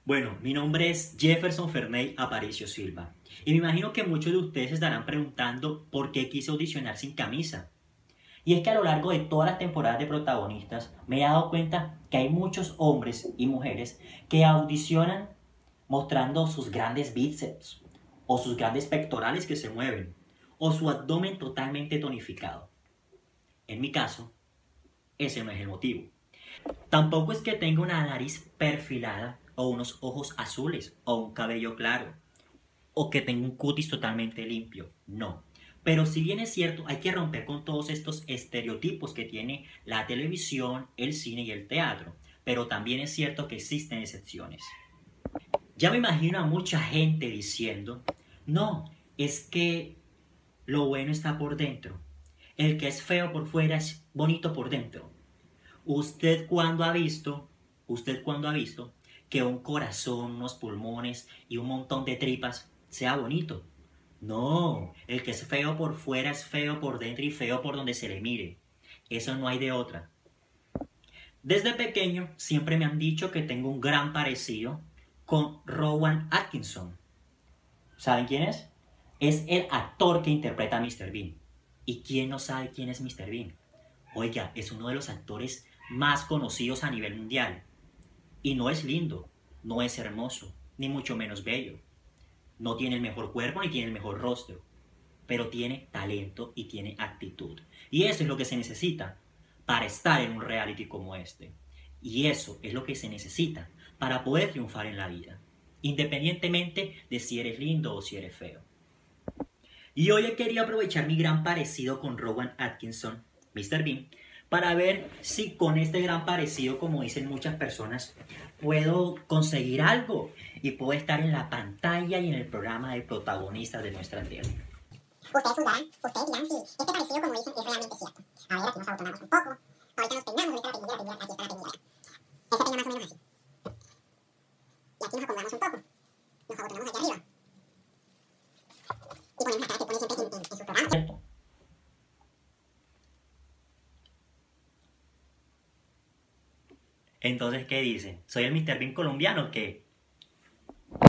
Bueno, mi nombre es Jefferson Ferney Aparicio Silva y me imagino que muchos de ustedes se estarán preguntando por qué quise audicionar sin camisa. Y es que a lo largo de todas las temporadas de protagonistas me he dado cuenta que hay muchos hombres y mujeres que audicionan mostrando sus grandes bíceps o sus grandes pectorales que se mueven o su abdomen totalmente tonificado. En mi caso, ese no es el motivo. Tampoco es que tenga una nariz perfilada o unos ojos azules o un cabello claro o que tenga un cutis totalmente limpio. No. Pero si bien es cierto, hay que romper con todos estos estereotipos que tiene la televisión, el cine y el teatro. Pero también es cierto que existen excepciones. Ya me imagino a mucha gente diciendo, no, es que lo bueno está por dentro. El que es feo por fuera es bonito por dentro. ¿Usted cuándo ha visto, usted cuándo ha visto que un corazón, unos pulmones y un montón de tripas sea bonito? No, el que es feo por fuera es feo por dentro y feo por donde se le mire. Eso no hay de otra. Desde pequeño siempre me han dicho que tengo un gran parecido con Rowan Atkinson. ¿Saben quién es? Es el actor que interpreta a Mr. Bean. ¿Y quién no sabe quién es Mr. Bean? Oiga, es uno de los actores más conocidos a nivel mundial. Y no es lindo, no es hermoso, ni mucho menos bello. No tiene el mejor cuerpo ni tiene el mejor rostro, pero tiene talento y tiene actitud. Y eso es lo que se necesita para estar en un reality como este. Y eso es lo que se necesita para poder triunfar en la vida, independientemente de si eres lindo o si eres feo. Y hoy he querido aprovechar mi gran parecido con Rowan Atkinson, Mr. Bean, para ver si con este gran parecido, como dicen muchas personas, puedo conseguir algo y puedo estar en la pantalla y en el programa de protagonistas de nuestra tele. Ustedes juzgarán, ustedes dirán si este parecido, como dicen, es realmente cierto. A ver, aquí nos abotonamos un poco. Ahorita nos peinamos, ahorita la peinilla, aquí está la peinilla. Él se peina más o menos así. Y aquí nos acomodamos un poco. Nos abotonamos allá arriba. Y ponemos la cara que pone siempre en sus programas. ¿Cierto? Entonces, ¿qué dicen? ¿Soy el Mr. Bean colombiano o qué?